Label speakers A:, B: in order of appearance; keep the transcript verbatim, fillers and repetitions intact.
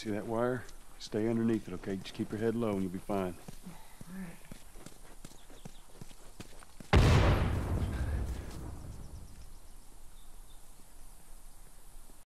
A: See that wire? Stay underneath it, okay? Just keep your head low and you'll be fine.